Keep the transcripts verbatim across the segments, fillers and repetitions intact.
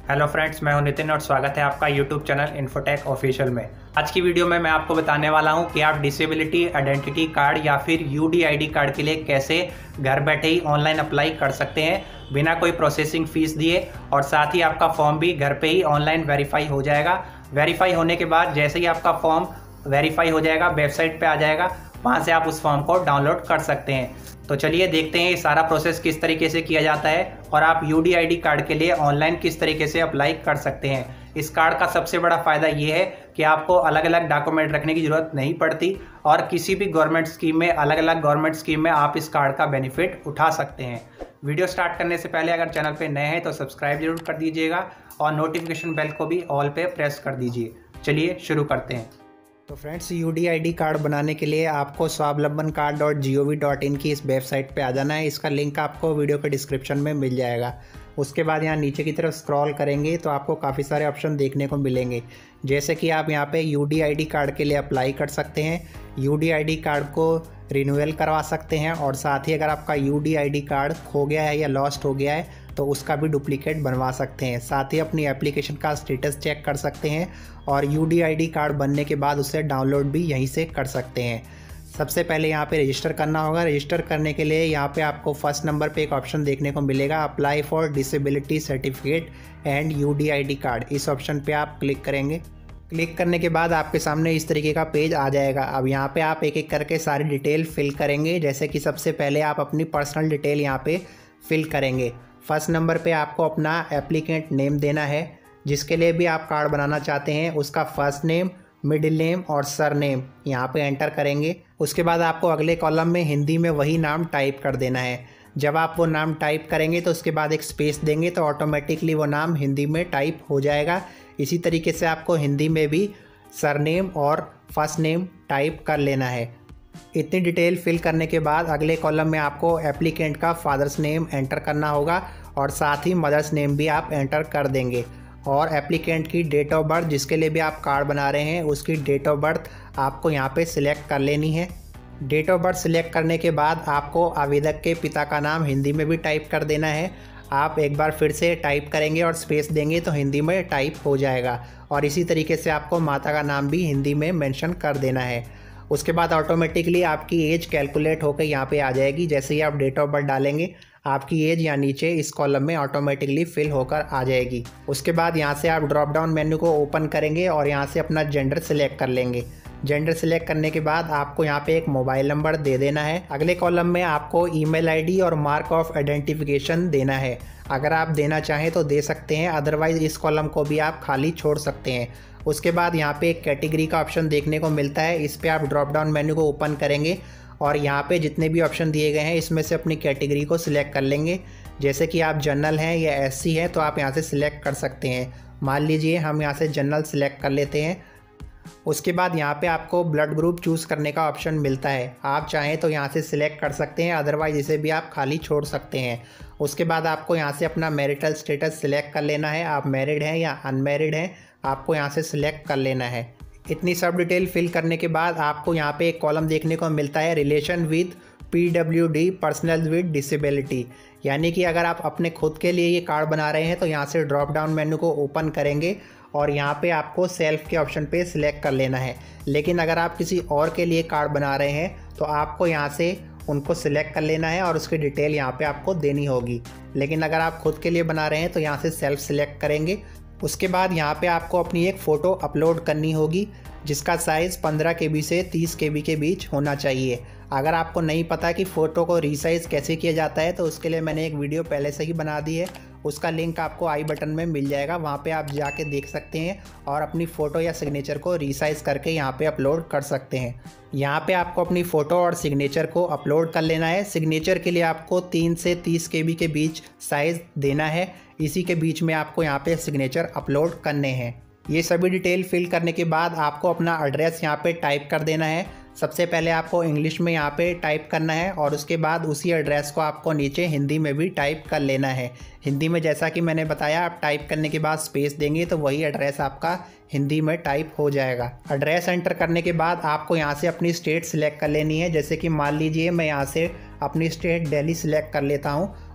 Hello friends, मैं हूं नितिन और स्वागत है आपका यूट्यूब चैनल इन्फोटेक ऑफिशियल में। आज की वीडियो में मैं आपको बताने वाला हूं कि आप डिसेबिलिटी आइडेंटिटी कार्ड या फिर यूडीआईडी कार्ड के लिए कैसे घर बैठे ही ऑनलाइन अप्लाई कर सकते हैं बिना कोई प्रोसेसिंग फीस दिए, और साथ ही आपका फॉर्म भी घर पे ही ऑनलाइन वेरीफाई हो जाएगा। वेरीफाई होने के बाद जैसे ही आपका फॉर्म वेरीफाई हो जाएगा, वेबसाइट पे आ जाएगा, वहाँ से आप उस फॉर्म को डाउनलोड कर सकते हैं। तो चलिए देखते हैं ये सारा प्रोसेस किस तरीके से किया जाता है और आप यूडीआईडी कार्ड के लिए ऑनलाइन किस तरीके से अप्लाई कर सकते हैं। इस कार्ड का सबसे बड़ा फ़ायदा ये है कि आपको अलग अलग डॉक्यूमेंट रखने की ज़रूरत नहीं पड़ती और किसी भी गवर्नमेंट स्कीम में, अलग अलग गवर्नमेंट स्कीम में आप इस कार्ड का बेनिफिट उठा सकते हैं। वीडियो स्टार्ट करने से पहले अगर चैनल पर नए हैं तो सब्सक्राइब जरूर कर दीजिएगा और नोटिफिकेशन बेल को भी ऑल पे प्रेस कर दीजिए। चलिए शुरू करते हैं। तो फ्रेंड्स, यूडीआईडी कार्ड बनाने के लिए आपको Swavlamban card dot G O V dot in की इस वेबसाइट पे आ जाना है। इसका लिंक आपको वीडियो के डिस्क्रिप्शन में मिल जाएगा। उसके बाद यहाँ नीचे की तरफ स्क्रॉल करेंगे तो आपको काफ़ी सारे ऑप्शन देखने को मिलेंगे, जैसे कि आप यहाँ पे यूडीआईडी कार्ड के लिए अप्लाई कर सकते हैं, यूडीआईडी कार्ड को रिन्यूअल करवा सकते हैं, और साथ ही अगर आपका यूडीआईडी कार्ड खो गया है या लॉस्ट हो गया है तो उसका भी डुप्लीकेट बनवा सकते हैं। साथ ही अपनी एप्लीकेशन का स्टेटस चेक कर सकते हैं और यूडीआईडी कार्ड बनने के बाद उसे डाउनलोड भी यहीं से कर सकते हैं। सबसे पहले यहाँ पे रजिस्टर करना होगा। रजिस्टर करने के लिए यहाँ पे आपको फर्स्ट नंबर पे एक ऑप्शन देखने को मिलेगा, apply for disability certificate and UDID card. इस ऑप्शन पे आप क्लिक करेंगे। क्लिक करने के बाद आपके सामने इस तरीके का पेज आ जाएगा। अब यहाँ पे आप एक एक करके सारी डिटेल फिल करेंगे, जैसे कि सबसे पहले आप अपनी पर्सनल डिटेल यहाँ पे फिल करेंगे। फर्स्ट नंबर पे आपको अपना एप्लीकेंट नेम देना है, जिसके लिए भी आप कार्ड बनाना चाहते हैं उसका फर्स्ट नेम, मिडिल नेम और सर नेम यहाँ पे एंटर करेंगे। उसके बाद आपको अगले कॉलम में हिंदी में वही नाम टाइप कर देना है। जब आप वो नाम टाइप करेंगे तो उसके बाद एक स्पेस देंगे तो ऑटोमेटिकली वो नाम हिंदी में टाइप हो जाएगा। इसी तरीके से आपको हिंदी में भी सर नेम और फर्स्ट नेम टाइप कर लेना है। इतनी डिटेल फिल करने के बाद अगले कॉलम में आपको एप्लीकेंट का फादर्स नेम एंटर करना होगा और साथ ही मदर्स नेम भी आप एंटर कर देंगे, और एप्लीकेंट की डेट ऑफ बर्थ, जिसके लिए भी आप कार्ड बना रहे हैं उसकी डेट ऑफ बर्थ आपको यहाँ पे सिलेक्ट कर लेनी है। डेट ऑफ बर्थ सिलेक्ट करने के बाद आपको आवेदक के पिता का नाम हिंदी में भी टाइप कर देना है। आप एक बार फिर से टाइप करेंगे और स्पेस देंगे तो हिंदी में टाइप हो जाएगा, और इसी तरीके से आपको माता का नाम भी हिंदी में मेंशन कर देना है। उसके बाद ऑटोमेटिकली आपकी एज कैलकुलेट होकर यहाँ पे आ जाएगी। जैसे ही आप डेट ऑफ बर्थ डालेंगे आपकी एज यहाँ नीचे इस कॉलम में ऑटोमेटिकली फिल होकर आ जाएगी। उसके बाद यहाँ से आप ड्रॉप डाउन मेन्यू को ओपन करेंगे और यहाँ से अपना जेंडर सिलेक्ट कर लेंगे। जेंडर सिलेक्ट करने के बाद आपको यहाँ पे एक मोबाइल नंबर दे देना है। अगले कॉलम में आपको ईमेल आईडी और मार्क ऑफ आइडेंटिफिकेशन देना है। अगर आप देना चाहें तो दे सकते हैं, अदरवाइज इस कॉलम को भी आप खाली छोड़ सकते हैं। उसके बाद यहाँ पे एक कैटेगरी का ऑप्शन देखने को मिलता है। इस पर आप ड्रॉप डाउन मेन्यू को ओपन करेंगे और यहाँ पे जितने भी ऑप्शन दिए गए हैं इसमें से अपनी कैटेगरी को सिलेक्ट कर लेंगे। जैसे कि आप जनरल हैं या एससी हैं तो आप यहाँ से सिलेक्ट कर सकते हैं। मान लीजिए हम यहाँ से जनरल सिलेक्ट कर लेते हैं। उसके बाद यहाँ पे आपको ब्लड ग्रुप चूज़ करने का ऑप्शन मिलता है। आप चाहें तो यहाँ से सिलेक्ट कर सकते हैं, अदरवाइज इसे भी आप खाली छोड़ सकते हैं। उसके बाद आपको यहाँ से अपना मैरिटल स्टेटस सिलेक्ट कर लेना है। आप मैरिड हैं या अनमैरिड हैं, आपको यहाँ से सिलेक्ट कर लेना है। इतनी सब डिटेल फिल करने के बाद आपको यहाँ पे एक कॉलम देखने को मिलता है, relation with P W D personal with disability. यानी कि अगर आप अपने खुद के लिए ये कार्ड बना रहे हैं तो यहाँ से ड्रॉप डाउन मेन्यू को ओपन करेंगे और यहाँ पे आपको सेल्फ के ऑप्शन पे सिलेक्ट कर लेना है। लेकिन अगर आप किसी और के लिए कार्ड बना रहे हैं तो आपको यहाँ से उनको सिलेक्ट कर लेना है और उसकी डिटेल यहाँ पे आपको देनी होगी। लेकिन अगर आप खुद के लिए बना रहे हैं तो यहाँ से सेल्फ सिलेक्ट करेंगे। उसके बाद यहाँ पे आपको अपनी एक फ़ोटो अपलोड करनी होगी, जिसका साइज़ पंद्रह के बी से तीस के बी के बीच होना चाहिए। अगर आपको नहीं पता कि फ़ोटो को रीसाइज़ कैसे किया जाता है तो उसके लिए मैंने एक वीडियो पहले से ही बना दी है, उसका लिंक आपको आई बटन में मिल जाएगा। वहाँ पे आप जाके देख सकते हैं और अपनी फ़ोटो या सिग्नेचर को रीसाइज़ करके यहाँ पे अपलोड कर सकते हैं। यहाँ पे आपको अपनी फ़ोटो और सिग्नेचर को अपलोड कर लेना है। सिग्नेचर के लिए आपको तीन से तीस के बी के बीच साइज़ देना है। इसी के बीच में आपको यहाँ पे सिग्नेचर अपलोड करने हैं। ये सभी डिटेल फिल करने के बाद आपको अपना एड्रेस यहाँ पे टाइप कर देना है। सबसे पहले आपको इंग्लिश में यहाँ पे टाइप करना है और उसके बाद उसी एड्रेस को आपको नीचे हिंदी में भी टाइप कर लेना है। हिंदी में जैसा कि मैंने बताया, आप टाइप करने के बाद स्पेस देंगे तो वही एड्रेस आपका हिंदी में टाइप हो जाएगा। एड्रेस एंटर करने के बाद आपको यहाँ से अपनी स्टेट सिलेक्ट कर लेनी है। जैसे कि मान लीजिए मैं यहाँ से अपनी स्टेट दिल्ली सिलेक्ट कर लेता हूँ।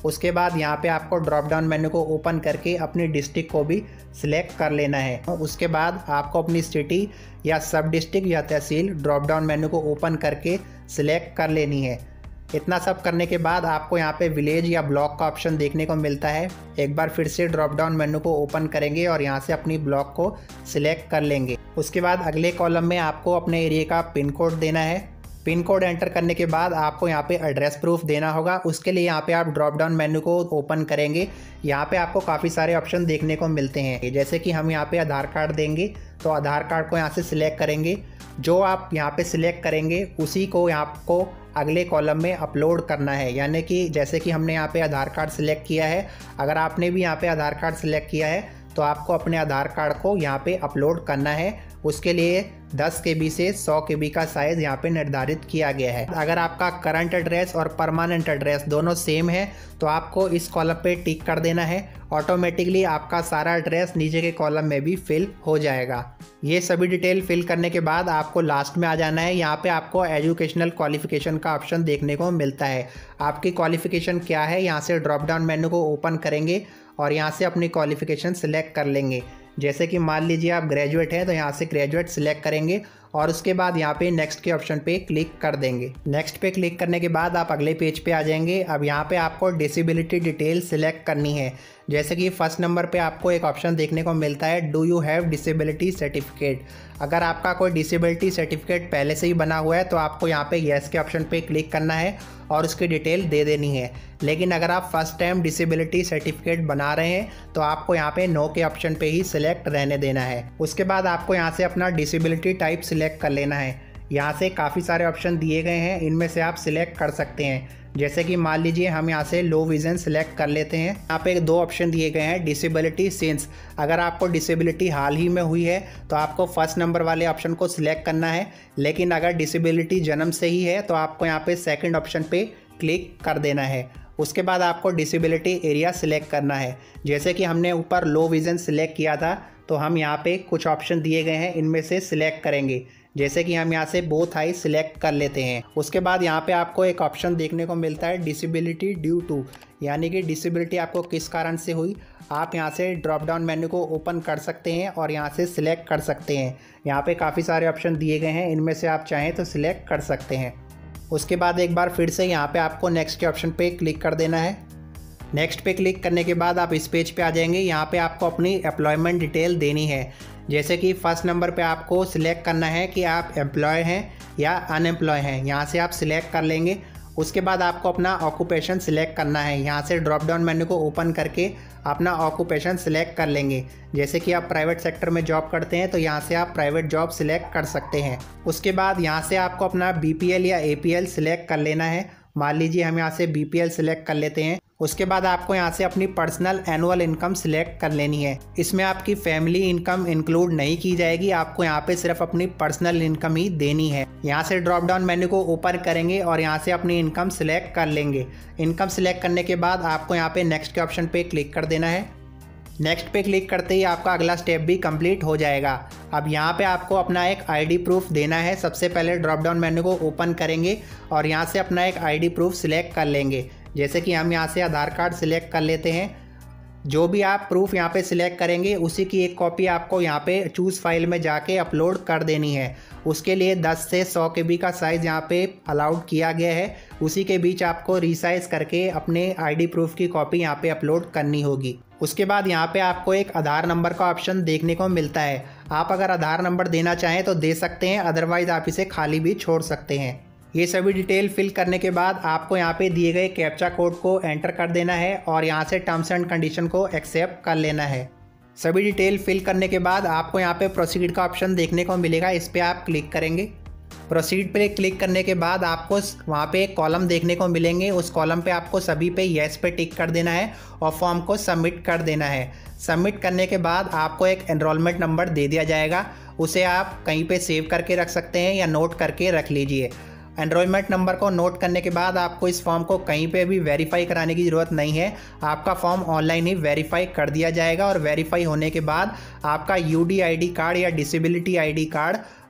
उसके बाद यहाँ पे आपको ड्रॉप डाउन मेन्यू को ओपन करके अपनी डिस्ट्रिक्ट को भी सिलेक्ट कर लेना है। उसके बाद आपको अपनी सिटी या सब डिस्ट्रिक्ट या तहसील ड्रॉप डाउन मेन्यू को ओपन करके सिलेक्ट कर लेनी है। इतना सब करने के बाद आपको यहाँ पे विलेज या ब्लॉक का ऑप्शन देखने को मिलता है। एक बार फिर से ड्रॉप डाउन मेन्यू को ओपन करेंगे और यहाँ से अपनी ब्लॉक को सिलेक्ट कर लेंगे। उसके बाद अगले कॉलम में आपको अपने एरिया का पिन कोड देना है। पिन कोड एंटर करने के बाद आपको यहाँ पे एड्रेस प्रूफ देना होगा। उसके लिए यहाँ पे आप ड्रॉप डाउन मेन्यू को ओपन करेंगे। यहाँ पे आपको काफ़ी सारे ऑप्शन देखने को मिलते हैं, जैसे कि हम यहाँ पे आधार कार्ड देंगे तो आधार कार्ड को यहाँ से सिलेक्ट करेंगे। जो आप यहाँ पे सिलेक्ट करेंगे उसी को आपको अगले कॉलम में अपलोड करना है, यानी कि जैसे कि हमने यहाँ पे आधार कार्ड सिलेक्ट किया है, अगर आपने भी यहाँ पे आधार कार्ड सिलेक्ट किया है तो आपको अपने आधार कार्ड को यहाँ पे अपलोड करना है। उसके लिए दस के बी से सौ के बी का साइज़ यहाँ पे निर्धारित किया गया है। अगर आपका करंट एड्रेस और परमानेंट एड्रेस दोनों सेम है तो आपको इस कॉलम पे टिक कर देना है। ऑटोमेटिकली आपका सारा एड्रेस नीचे के कॉलम में भी फिल हो जाएगा। ये सभी डिटेल फिल करने के बाद आपको लास्ट में आ जाना है। यहाँ पे आपको एजुकेशनल क्वालिफिकेशन का ऑप्शन देखने को मिलता है। आपकी क्वालिफिकेशन क्या है, यहाँ से ड्रॉप डाउन मेन्यू को ओपन करेंगे और यहाँ से अपनी क्वालिफिकेशन सिलेक्ट कर लेंगे। जैसे कि मान लीजिए आप ग्रेजुएट हैं तो यहाँ से ग्रेजुएट सिलेक्ट करेंगे और उसके बाद यहाँ पे नेक्स्ट के ऑप्शन पे क्लिक कर देंगे। नेक्स्ट पे क्लिक करने के बाद आप अगले पेज पे आ जाएंगे। अब यहाँ पे आपको डिसेबिलिटी डिटेल सिलेक्ट करनी है। जैसे कि फर्स्ट नंबर पे आपको एक ऑप्शन देखने को मिलता है, do you have disability certificate. अगर आपका कोई डिसेबिलिटी सर्टिफिकेट पहले से ही बना हुआ है तो आपको यहाँ पे येस के ऑप्शन पे क्लिक करना है और उसकी डिटेल दे देनी है। लेकिन अगर आप फर्स्ट टाइम डिसेबिलिटी सर्टिफिकेट बना रहे हैं तो आपको यहाँ पे नो के ऑप्शन पे ही सिलेक्ट रहने देना है। उसके बाद आपको यहाँ से अपना डिसेबिलिटी टाइप सिलेक्ट कर लेना है। यहाँ से काफ़ी सारे ऑप्शन दिए गए हैं, इनमें से आप सिलेक्ट कर सकते हैं। जैसे कि मान लीजिए हम यहाँ से लो विज़न सिलेक्ट कर लेते हैं। यहाँ पे दो ऑप्शन दिए गए हैं, डिसेबिलिटी सिंस। अगर आपको डिसेबिलिटी हाल ही में हुई है तो आपको फर्स्ट नंबर वाले ऑप्शन को सिलेक्ट करना है, लेकिन अगर डिसेबिलिटी जन्म से ही है तो आपको यहाँ पे सेकंड ऑप्शन पे क्लिक कर देना है। उसके बाद आपको डिसेबिलिटी एरिया सिलेक्ट करना है। जैसे कि हमने ऊपर लो विज़न सिलेक्ट किया था तो हम यहाँ पे कुछ ऑप्शन दिए गए हैं, इनमें से सिलेक्ट करेंगे। जैसे कि हम यहाँ से बोथ आई सिलेक्ट कर लेते हैं। उसके बाद यहाँ पे आपको एक ऑप्शन देखने को मिलता है, डिसेबिलिटी ड्यू टू, यानी कि डिसेबिलिटी आपको किस कारण से हुई। आप यहाँ से ड्रॉप डाउन मेन्यू को ओपन कर सकते हैं और यहाँ से सिलेक्ट कर सकते हैं। यहाँ पे काफ़ी सारे ऑप्शन दिए गए हैं, इनमें से आप चाहें तो सिलेक्ट कर सकते हैं। उसके बाद एक बार फिर से यहाँ पे आपको नेक्स्ट के ऑप्शन पे क्लिक कर देना है। नेक्स्ट पे क्लिक करने के बाद आप इस पेज पे आ जाएंगे। यहाँ पे आपको अपनी एम्प्लॉयमेंट डिटेल देनी है। जैसे कि फर्स्ट नंबर पे आपको सिलेक्ट करना है कि आप एम्प्लॉय हैं या अनएम्प्लॉय हैं, यहाँ से आप सिलेक्ट कर लेंगे। उसके बाद आपको अपना ऑक्यूपेशन सिलेक्ट करना है। यहाँ से ड्रॉप डाउन मेन्यू को ओपन करके अपना ऑक्यूपेशन सिलेक्ट कर लेंगे। जैसे कि आप प्राइवेट सेक्टर में जॉब करते हैं तो यहाँ से आप प्राइवेट जॉब सिलेक्ट कर सकते हैं। उसके बाद यहाँ से आपको अपना बी पी एल या ए पी एल सिलेक्ट कर लेना है। मान लीजिए हम यहाँ से बी पी एल सिलेक्ट कर लेते हैं। उसके बाद आपको यहाँ से अपनी पर्सनल एनुअल इनकम सिलेक्ट कर लेनी है। इसमें आपकी फैमिली इनकम इंक्लूड नहीं की जाएगी, आपको यहाँ पे सिर्फ अपनी पर्सनल इनकम ही देनी है। यहाँ से ड्रॉप डाउन मेन्यू को ओपन करेंगे और यहाँ से अपनी इनकम सिलेक्ट कर लेंगे। इनकम सिलेक्ट करने के बाद आपको यहाँ पे नेक्स्ट के ऑप्शन पे क्लिक कर देना है। नेक्स्ट पे क्लिक करते ही आपका अगला स्टेप भी कंप्लीट हो जाएगा। अब यहाँ पे आपको अपना एक आईडी प्रूफ देना है। सबसे पहले ड्रॉप डाउन मेन्यू को ओपन करेंगे और यहाँ से अपना एक आईडी प्रूफ सिलेक्ट कर लेंगे। जैसे कि हम यहाँ से आधार कार्ड सिलेक्ट कर लेते हैं। जो भी आप प्रूफ यहाँ पे सिलेक्ट करेंगे उसी की एक कॉपी आपको यहाँ पे चूज़ फाइल में जाके अपलोड कर देनी है। उसके लिए दस से सौ के बी का साइज़ यहाँ पे अलाउड किया गया है। उसी के बीच आपको रीसाइज करके अपने आईडी प्रूफ की कॉपी यहाँ पे अपलोड करनी होगी। उसके बाद यहाँ पे आपको एक आधार नंबर का ऑप्शन देखने को मिलता है। आप अगर आधार नंबर देना चाहें तो दे सकते हैं, अदरवाइज़ आप इसे खाली भी छोड़ सकते हैं। ये सभी डिटेल फिल करने के बाद आपको यहाँ पे दिए गए कैप्चा कोड को एंटर कर देना है और यहाँ से टर्म्स एंड कंडीशन को एक्सेप्ट कर लेना है। सभी डिटेल फिल करने के बाद आपको यहाँ पे प्रोसीड का ऑप्शन देखने को मिलेगा, इस पर आप क्लिक करेंगे। प्रोसीड पे क्लिक करने के बाद आपको वहाँ पे एक कॉलम देखने को मिलेंगे। उस कॉलम पे आपको सभी पे येस पे टिक कर देना है और फॉर्म को सबमिट कर देना है। सबमिट करने के बाद आपको एक एनरोलमेंट नंबर दे दिया जाएगा, उसे आप कहीं पे सेव करके रख सकते हैं या नोट करके रख लीजिए। एनरोलमेंट नंबर को नोट करने के बाद आपको इस फॉर्म को कहीं पे भी वेरीफाई कराने की ज़रूरत नहीं है। आपका फॉर्म ऑनलाइन ही वेरीफाई कर दिया जाएगा और वेरीफाई होने के बाद आपका यूडी आईडी कार्ड या डिसेबिलिटी आईडी कार्ड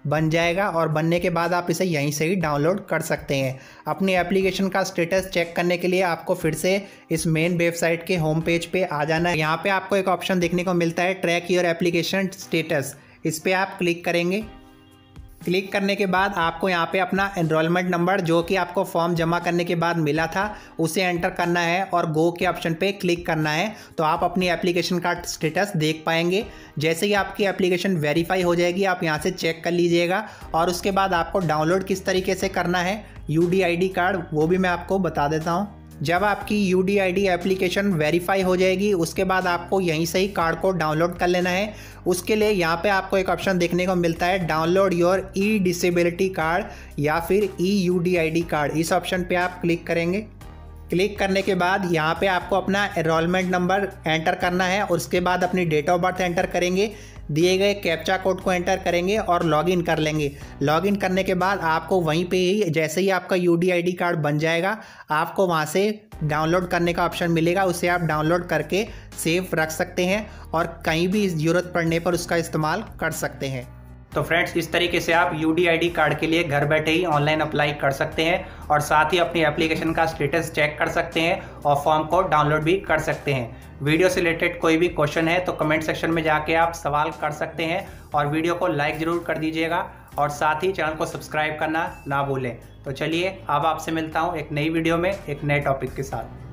बन जाएगा और बनने के बाद आप इसे यहीं से ही डाउनलोड कर सकते हैं। अपनी एप्लीकेशन का स्टेटस चेक करने के लिए आपको फिर से इस मेन वेबसाइट के होम पेज पे आ जाना है। यहाँ पे आपको एक ऑप्शन देखने को मिलता है ट्रैक योर एप्लीकेशन स्टेटस, इस पर आप क्लिक करेंगे। क्लिक करने के बाद आपको यहाँ पे अपना एनरोलमेंट नंबर जो कि आपको फॉर्म जमा करने के बाद मिला था उसे एंटर करना है और गो के ऑप्शन पे क्लिक करना है, तो आप अपनी एप्लीकेशन का स्टेटस देख पाएंगे। जैसे ही आपकी एप्लीकेशन वेरीफाई हो जाएगी आप यहाँ से चेक कर लीजिएगा। और उसके बाद आपको डाउनलोड किस तरीके से करना है U D I D card वो भी मैं आपको बता देता हूँ। जब आपकी U D I D application verify हो जाएगी उसके बाद आपको यहीं से ही कार्ड को डाउनलोड कर लेना है। उसके लिए यहाँ पे आपको एक ऑप्शन देखने को मिलता है download your e disability card या फिर e U D I D card, इस ऑप्शन पे आप क्लिक करेंगे। क्लिक करने के बाद यहाँ पे आपको अपना एनरोलमेंट नंबर एंटर करना है और उसके बाद अपनी डेट ऑफ बर्थ एंटर करेंगे, दिए गए कैप्चा कोड को एंटर करेंगे और लॉगिन कर लेंगे। लॉगिन करने के बाद आपको वहीं पे ही जैसे ही आपका U D I D card बन जाएगा आपको वहाँ से डाउनलोड करने का ऑप्शन मिलेगा, उसे आप डाउनलोड करके सेव रख सकते हैं और कहीं भी ज़रूरत पड़ने पर उसका इस्तेमाल कर सकते हैं। तो फ्रेंड्स, इस तरीके से आप U D I D card के लिए घर बैठे ही ऑनलाइन अप्लाई कर सकते हैं और साथ ही अपनी एप्लीकेशन का स्टेटस चेक कर सकते हैं और फॉर्म को डाउनलोड भी कर सकते हैं। वीडियो से रिलेटेड कोई भी क्वेश्चन है तो कमेंट सेक्शन में जाके आप सवाल कर सकते हैं और वीडियो को लाइक ज़रूर कर दीजिएगा और साथ ही चैनल को सब्सक्राइब करना ना भूलें। तो चलिए अब आपसे मिलता हूँ एक नई वीडियो में एक नए टॉपिक के साथ।